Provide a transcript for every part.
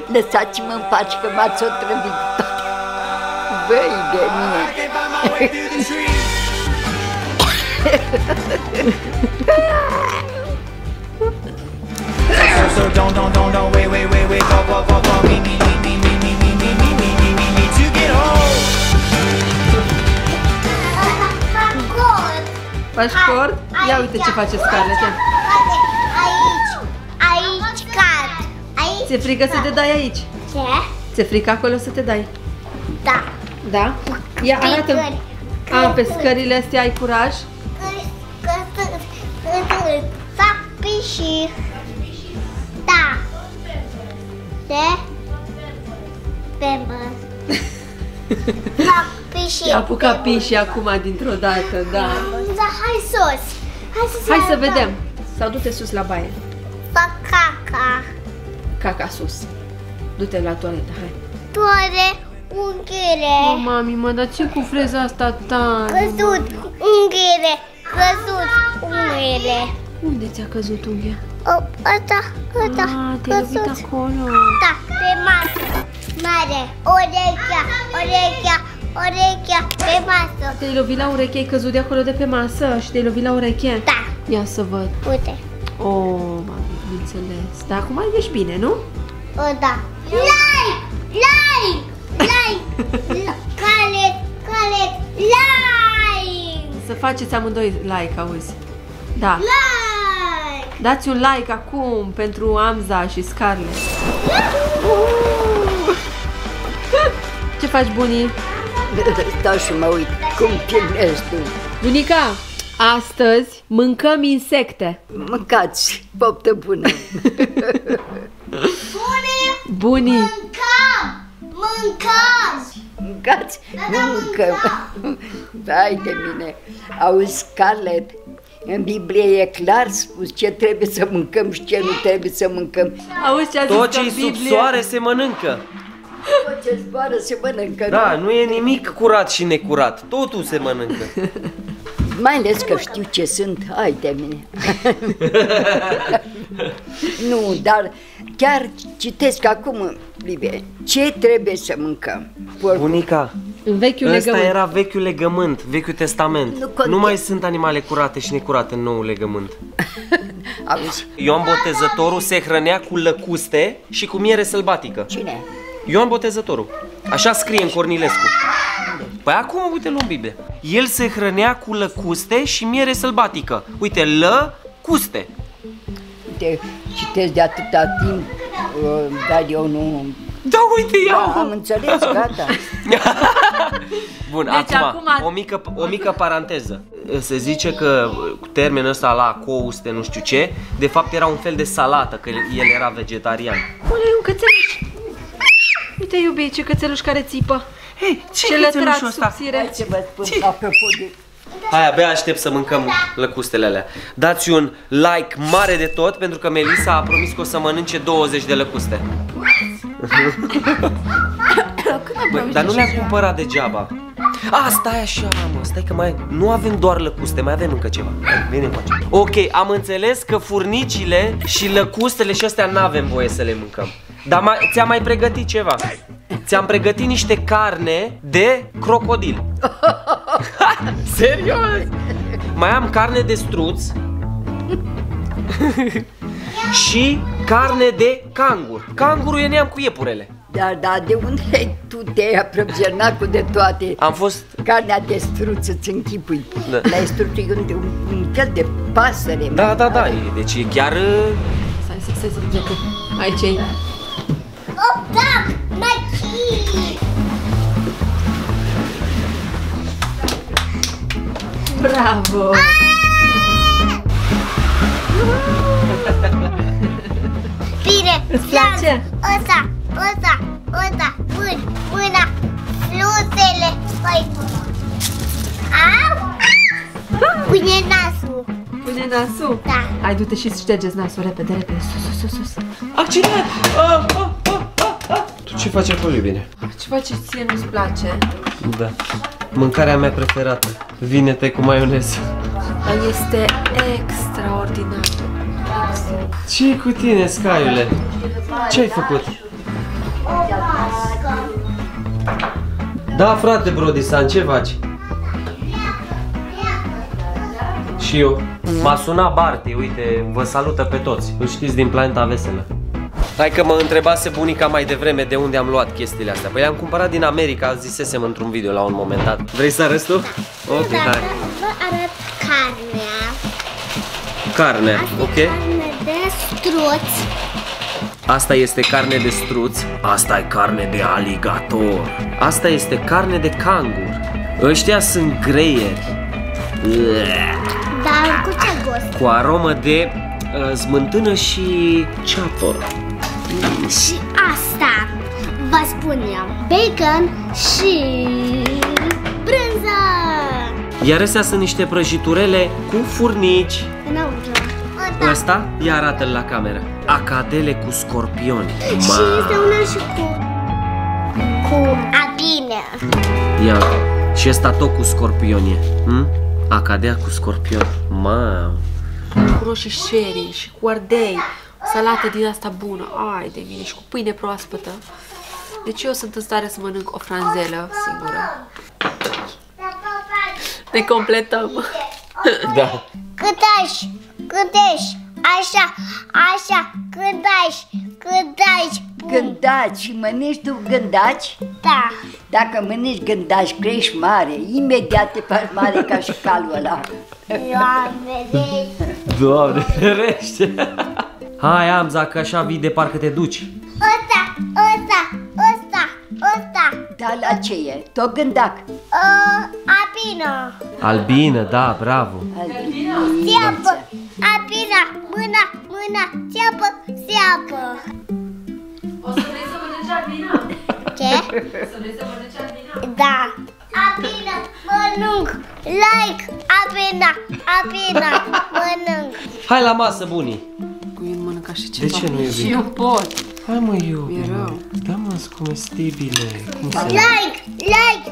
Lăsați-mă în pace că m-ați otrăvit toate. Băi de mine. So don't, wait, go, me to get home. Faci cord? Ia uite ce face Scarlett. Aici cad. Aici. Ți-e frică să te dai aici? Ce? Ți-e frică acolo să te dai? Da. Da? Ia arată. A, pe scările astea ai curaj? Fac piși. Da. De? Pe mă. Fac piși. I-a apucat pișii acum dintr-o dată, da. Da, hai sus. Hai să vedem. Sau du-te sus la baie. Fac caca. Caca sus. Du-te la toaletă, hai. Toare unghiile. Oh, mami, mă, dar ce cu freza asta tare? Căzut unghiile. Căzut unghiile. Unde ți-a căzut unghia? Ăsta. Ah, te-ai lovit acolo. Da, pe masă. Mare. Urechea pe masă. Te-ai lovit la ureche, ai căzut de acolo de pe masă și te-ai lovit la ureche? Da. Ia să văd. Uite. Oh, mami, înțeles. Dar acum ești bine, nu? Da. Like! Cale, like! Să faceți amândoi like, auzi. Da. Like! Dați un like acum pentru Amza și Scarlett. Ce faci, bunii? Stau și mă uit cum filmezi tu. Bunica, astăzi mâncăm insecte. Mâncați, poftă bună. Bunii. Mâncați! Mâncați? Nu mâncăm. Hai de mine. Auzi, Scarlett, în Biblie e clar spus ce trebuie să mâncăm și ce nu trebuie să mâncăm. Auzi ce a zis Tot în ce-i sub Biblie? soare se mănâncă. Tot ce zboară se mănâncă. Da, nu e nimic curat și necurat. Totul se mănâncă. Mai ales că știu ce sunt. Hai de mine. Nu, dar chiar citesc acum în Biblie. Ce trebuie să mâncăm? Bunica, În vechiul ăsta legământ. era Vechiul Legământ, Vechiul Testament. Nu contează. Nu mai sunt animale curate și necurate în Noul Legământ. Auzi, Ioan Botezătorul se hrănea cu lăcuste și cu miere sălbatică. cine? Ioan Botezătorul. Așa scrie în Cornilescu. Păi acum uite-l în Biblie. El se hrănea cu lăcuste și miere sălbatică. Uite, lăcuste. Uite, citesc de atâta timp, dar eu nu... Da, uite, Da, am iau. înțeles, gata. Bun, Deci acum- o mică paranteză. Se zice că termenul ăsta la couste, nu știu ce, de fapt era un fel de salată, că el era vegetarian. Ule, un cățeluș. Uite, iubi, ce cățeluș care țipă. Hei, Ce lătrat subțire. Hai să vă spun, apropo de... Hai, abia aștept să mâncăm lăcustele alea. Dați un like mare de tot, pentru că Melissa a promis că o să mănânce 20 de lăcuste. Băi, dar nu le-am cumpărat degeaba. A, stai așa, mă, stai că mai... Nu avem doar lăcuste, mai avem încă ceva. Hai, vine încoace. Ok, am înțeles că furnicile și lăcustele și astea n-avem voie să le mâncăm. Dar ți-am mai pregătit ceva. Ți-am pregătit niște carne de crocodil. Serios? Mai am carne de struț și carne de cangur. Cangurul e neam cu iepurele. Dar de unde tu te-ai aprovizionat cu de toate? Am fost... Carnea de struț, îți închipui. Da. La struț e un fel de pasăre. Da, deci e chiar... Stai să zic că aici e. Da, machi! Bravo! Bine, Îți place? Ăsta, mâna, flusele, păi. Au! Pune nasul. Pune nasul? Da. Hai, du-te și ștergeți nasul, repede, sus. Accident! Tu ce faci acolo, bine? Ce faci ție, nu-ți place? Da. Mâncarea mea preferată. Vinete cu maioneză. Dar este extraordinar. Ce cu tine, Scaiule? Ce ai făcut? o mască. Da, frate Brodisan, ce faci? Și eu. M-a sunat Barty, uite, vă salută pe toți. Îl știți din Planeta Veselă. Hai că mă întrebase bunica mai devreme de unde am luat chestiile astea. Păi le-am cumpărat din America, zisesem într-un video la un moment dat. Vrei să arăți tu? Ok, Da, hai. vă arăt carnea. Carnea, Asta ok. e carne de struț. Asta este carne de struț. Asta e carne de aligator. Asta este carne de cangur. Ăștia sunt greieri. Dar cu ce gust? Cu aromă de smântână și ceapă. Și asta vă spun eu. Bacon și brânză. Iar astea sunt niște prăjiturele cu furnici. Înăuntru. Ăsta, ia arată-l la cameră. Acadele cu scorpioni. Și este una și cu abine. Ia, și ăsta tot cu scorpioni. Acadea cu scorpion. Mamă. Cu roșii sherry și cu ardei. O salată din asta bună. Ai de mine. Și cu pâine proaspătă. Deci eu sunt în stare să mănânc o franzelă singură. Ne completăm. Da. Câtești, așa, câtești. Gândaci și mănânci tu gândaci? Da. Dacă mănânci gândaci, crești mare. Imediat te faci mare ca și calul ăla. Doamne, Doamne ferește. Hai, Amza, că așa vii de parcă te duci. ăsta. Dar la ce e? Tot gândac. Apină. Albină, da, bravo. Seapă. Apina. Mâna. Seapă. O să vrei să mănânci albina? Ce? O să vrei să mănânci albina? Da. Apina, mănânc. Like. Apina, mănânc. Hai la masă, bunii. Cu el mănânc așa De ceva. ce nu iubi? Și eu pot. Hai mă, iubi. Mi-e rău. Da-mă-s comestibile. Cum se Like.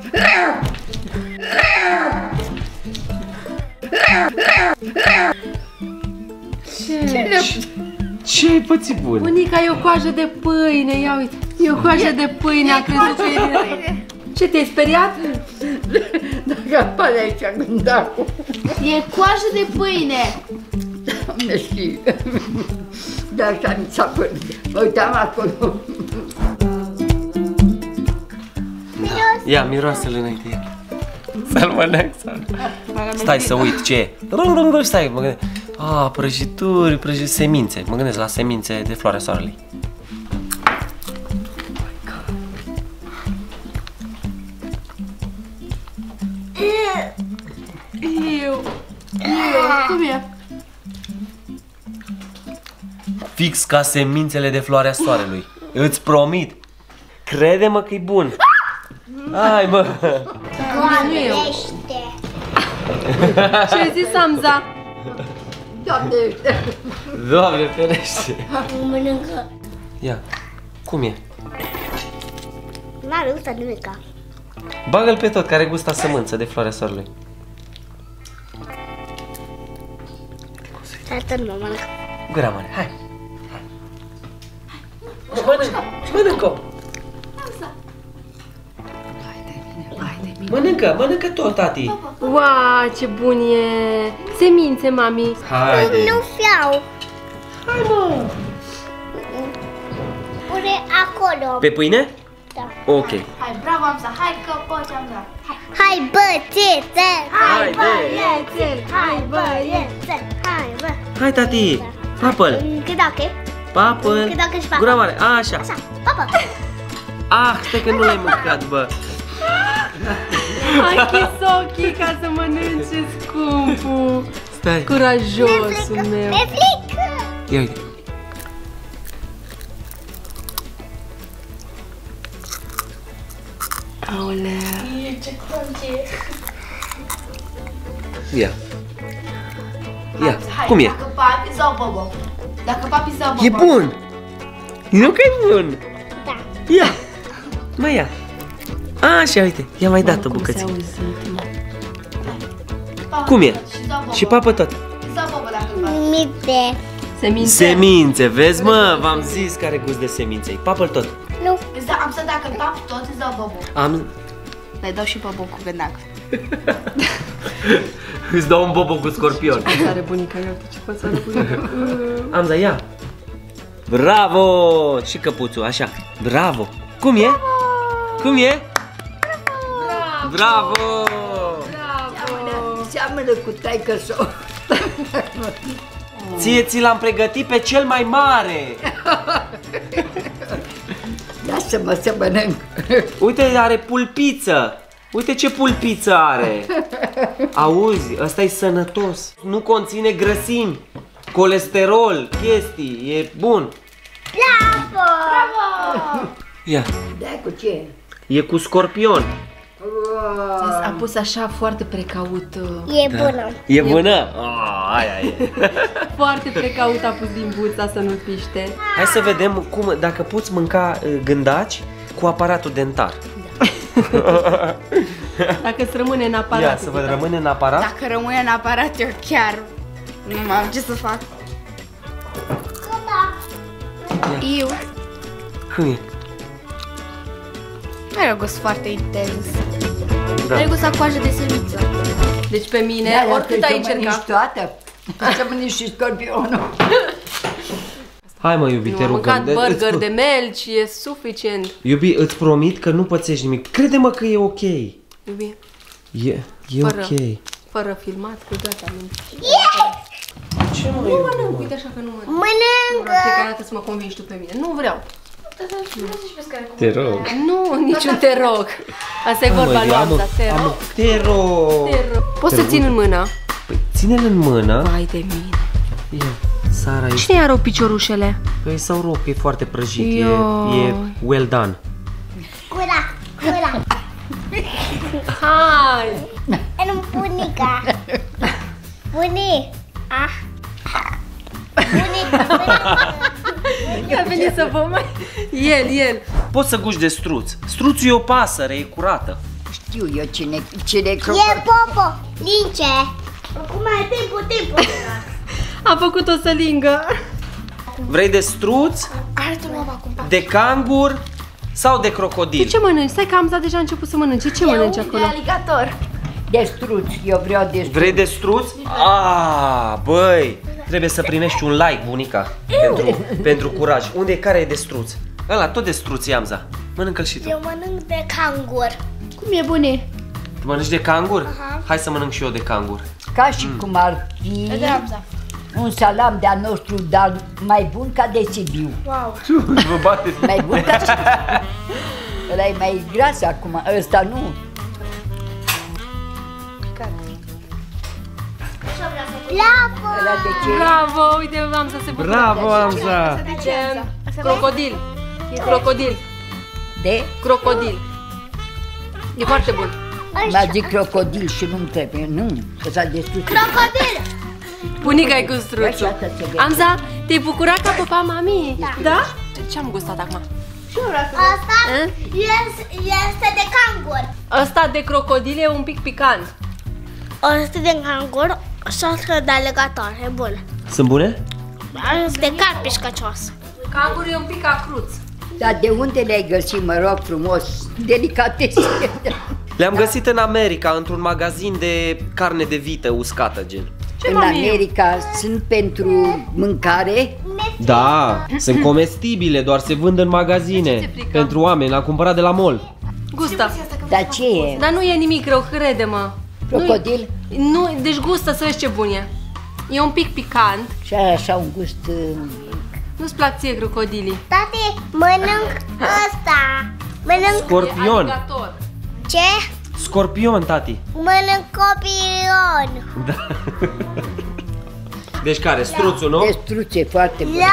Ce ai pățit, bun? Bunica, e o coajă de pâine, ia uite. E o coajă de pâine, a crezut că e din... Ce, te-ai speriat? Dacă apare aici gândacul. E coajă de pâine. Doamne, știi. Da, așa mi s-a părut. Mă uitam acolo. Ia, miroase-l înainte. Să-l mănânc, Stai să uit ce e. Stai, mă gândesc. Prăjituri, semințe. Mă gândesc la semințe de floarea soarelui. Cum e? Fix ca semințele de floarea soarelui. Îți promit. Crede-mă că e bun. Hai, mă. Doamnește. Ce ai zis, Amza? Doamne, Doamne ferește. Mănâncă. Ia, cum e? N-are gustat nimica. Bagă-l pe tot, care gusta sămânță de floarea soarelui. Asta nu mă mănânc. Gura mare, hai. Mănâncă-o. Mănâncă tot, tati. Wow, ce bun e! Semințe, mami. Haide. Nu fiau. Hai, mă. Pune acolo. Pe pâine? Da. Ok. Hai, bravo, Amza, hai că poți, Amza. Hai băiețel. Haide. Hai băiețel. Hai, tati. Papă-l. Câdache. Papă-l. Câdache și papă. Gura mare, așa. Așa, papă. Stai că nu l-ai mâncat, bă. Hai închis ochii ca să mănânce, scumpul. Stai. Curajosul meu. Mi-e frică. Ia uite. Aoleu. Ce crunchy. Ia. Hai, Cum e? Dacă papi sau bobo. Dacă papi sau bobo. E bun. Nu că e bun. Da. Ia. Mai ia. Așa, uite. Ia mai dat o bucățică. Papă Cum e? tot și sau bobo. Și papă tot. Sau bobo dacă papi. Mite. Semințe. Semințe, vezi mă? V-am zis care gust de semințe. Papă-l tot. Nu. Am să dacă îl papi tot, îți dau bobo. Am... Le dau și bobo cu gândac. Îți dau un bobo cu scorpion. Are bunica, iată ce față are bunica. Amza, ia. Bravo! Și căpuțul, așa. Bravo! Cum e? Cum e? Bravo! Seamănă cu taică-so. Ție ți l-am pregătit pe cel mai mare. Lasă-mă să mănânc. Uite, are pulpiță. Uite ce pulpiță are. Auzi, ăsta e sănătos. Nu conține grăsimi, colesterol, chestii. E bun. Bravo! Ia. Dai cu ce? E cu scorpion. A pus așa foarte precaut. E bună. E bună? Oh, aia e. Foarte precaut a pus din buța să nu-l piște. Hai să vedem cum, dacă poți mânca gândaci cu aparatul dentar. Dacă îți rămâne în aparat. Ia să vă rămâne în aparat. Dacă rămâne în aparat, eu chiar nu am ce să fac. Eu Cum e? are un gust foarte intens. Da. Are gust a coajă de săniță. Deci pe mine, Da, oricât ai să mănânci încercat. toată. Să mănânci și scorpionul. Hai mă, iubi, Nu te am rugăm. mâncat burger de melci, e suficient. Iubi, îți promit că nu pățești nimic. Crede-mă că e ok. Iubi, E Fără. ok. fără filmat, că gata, nu. Ce mă, Nu iubi? mănânc, uite așa că nu mănânc. Mănâncă. Fiecare dată să mă convingi tu pe mine. Nu vreau. Te rog. Nu, niciun te rog. Asta e vorba lui Amza, te rog. Te rog. Te rog. Poți să țin în mână? Păi, ține-l în mână. Vai de mine. Ia, Sara, e... Cine i-a rău piciorușele? Păi sau rog, că e foarte prăjit. E Ioi. well done. Cura, cura. Hai! În bunica. Bunica. A venit să vă mai... El. Poți să guși de struț. Struțul e o pasăre, e curată. Știu eu cine e E crocodil. popo. Lince. Acum e timpul. A făcut o sălingă. Vrei de struț, Arată-l acum. de cangur sau de crocodil? Ce mănânci? Stai că Amza deja a început să mănânce. Ce mănânci acolo? De aligator. De struț, eu vreau de struț. Vrei de struț? Ah, băi, trebuie să primești un like, bunica, pentru curaj. Unde e, care e de struț? Ăla, tot de struț, Amza. Mănâncă-l și tu. Eu mănânc de cangur. Cum e bune? Tu mănânci de cangur? Hai să mănânc și eu de cangur. Ca și cum ar fi De Amza. un salam de-a nostru, dar mai bun ca de Sibiu. Wow. Vă bateți. Mai bun ca ăla e mai gras acum, ăsta nu. Bravo. Ăla de ce? Bravo, uite Amza se bucură. Bravo, Amza! De ce Amza? Crocodil. Crocodil. De? Crocodil. E foarte bun. M-a zis crocodil și nu-mi trebuie, nu, ăsta de struț. Crocodil. Bunica e cu struțul. Așa să se vede. Amza, te-ai bucurat ca papa mami? Da? Ce-am gustat acum? Asta este de cangur. Ăsta de crocodil e un pic picant. Asta de cangur și asta de aligator. E bun. Sunt bune? Asta de car piscăcios. Cangurul e un pic acruț. Dar de unde le-ai găsit, mă rog frumos, delicatese? Le-am găsit în America, într-un magazin de carne de vită uscată, gen. Ce, În mami? America sunt pentru mâncare? Da, sunt comestibile, doar se vând în De ce magazine. ți-e frică? Pentru oameni, l-am cumpărat de la mall. Gustă. Dar ce e? Dar nu e nimic rău, crede-mă. Crocodil? Nu, deci gustă să vezi ce bun e. E un pic picant. Și are așa un gust... Nu-ți plac ție crocodilii? Tati, mănânc ăsta. Mănânc Scorpion. Aligator. ce? Scorpion, tati. Mănânc copion. Deci care? Struțul, nu? De struțe foarte bun.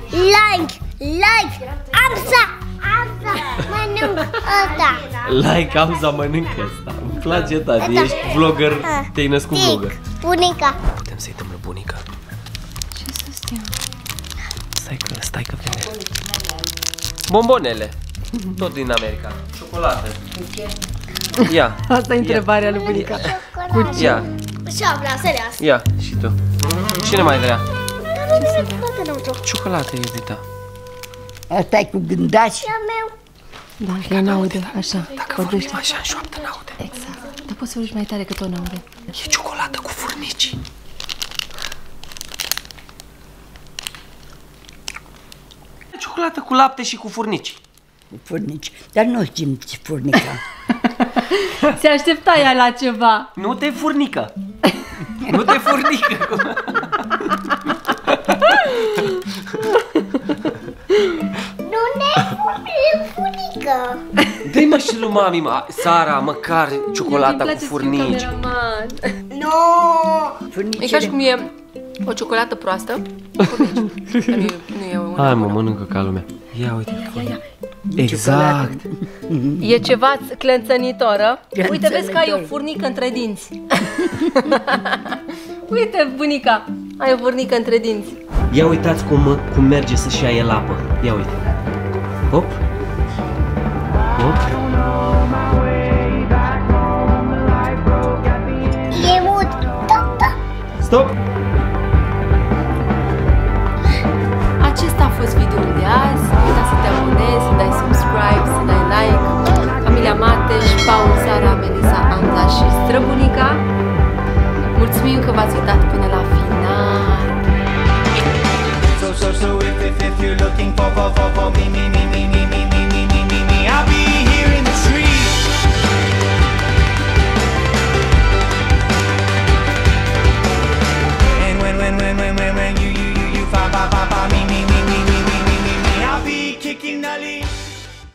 Like. Amza, mănânc ăsta. Like, Amza, mănâncă asta. Îmi place, tati. Ești vlogger, te-ai născut vlogger. Bunica. Putem să-i dăm la bunica. Ce să stea? Stai că vine. Bombonele. Tot din America. Ciocolată. Ia. Asta e întrebarea lui bunica. Ia. Și eu vreau serios. Ia. Și tu. Cine mai vrea? ciocolată înăuntru. Ciocolată, iubita. Asta e cu gândași. E a meu. Da, ea n-aude, așa. Dacă vorbim așa în șoaptă, n-aude. Exact. Dar poți să vorbești mai tare că tot n-aude. E ciocolată cu furnici. Ciocolată cu lapte și cu furnici. Furnici. Dar nu simți furnica. Se aștepta ea la ceva. Nu te furnică. Nu te furnică. Nu ne furică. Dă-i mă și lui mami, Sara, măcar ciocolata cu furnici. Nu. E ca și cum e o ciocolată proastă. Furnici. Nu e una. Hai mă, mănâncă ca lumea. Ia uite. Exact. E ceva clănțănitoră. Uite, vezi că ai o furnică între dinți. Uite, bunica, ai o furnică între dinți. Ia uitați cum merge să-și ia el apă. Ia uite. Hop. Hop. E mult. Stop. Acesta a fost videoul de azi. Uita să te abonezi, să dai subscribe, să dai like. Familia Mateș, Paul, Sara, Melisa, Anza și străbunica. Mulțumim că v-ați uitat până la final. So if you're looking for me